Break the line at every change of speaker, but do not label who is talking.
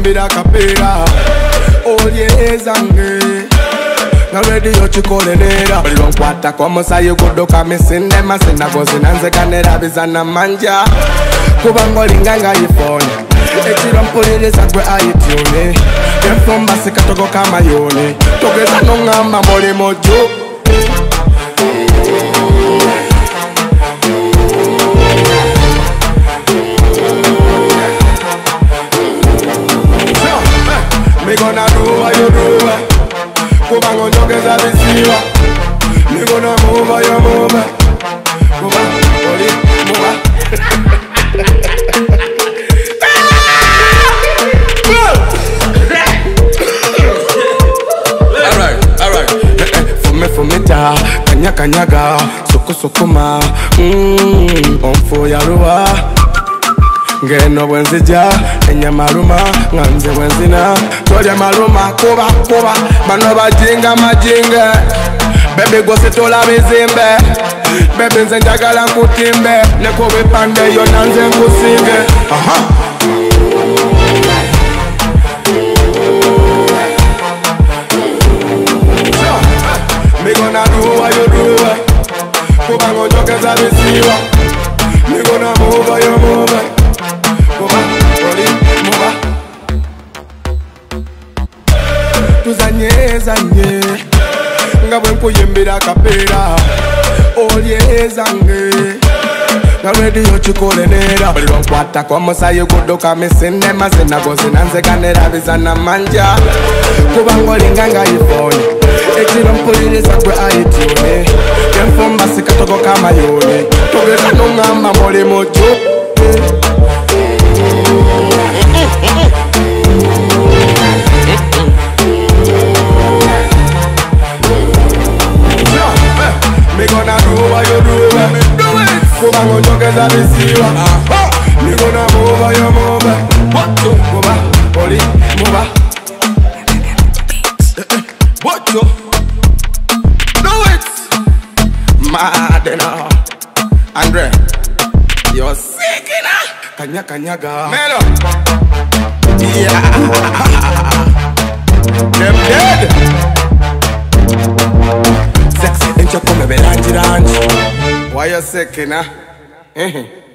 kuyimbira kapera olyezange na radio chikolenera bali lonkwata kwa musayi guduka misinde masina gozi nanzekanera bizana manja kubango linganga ifone ekiro mpuliriza gwe ayitune enfomba sikatogo kamayone togeza nongamba moli mojo me gonna do what you do. Kubango njogeza bisiwa. Me gonna move what you move. Kubango oli move. Alright. Fume ta kanyaga sukuma onfo ya ruwa. Ngeno bwenzija enyamaluma nganze bwenzina tolya maluma kuba bano bajinga majinga bebe gose tola bizimbe bebe nze njagala nkutimbe neko bipande yo nanze nkusinge me gonna do what you do kuba ngonjogeza bisiwa me gonna move what you move. Tuzanye nga bwe nkuyimbira kapera olyezange na radio chikolenera bali lonkwata kwa musayi guduka misinde masina gozi nanzekanera bizana manja kubango linganga ifone ekiro mpuliriza gwe ayitune enfomba sikatogo kamayone togeza nongamba moli mojo me gonna do what you do kubango njogeza bisiwa me gonna move what you move kuba oli move what you do it mad enough Andre you're sick enough kanyaga melo yeah them dead sexy incha come Bilangilangi why you sick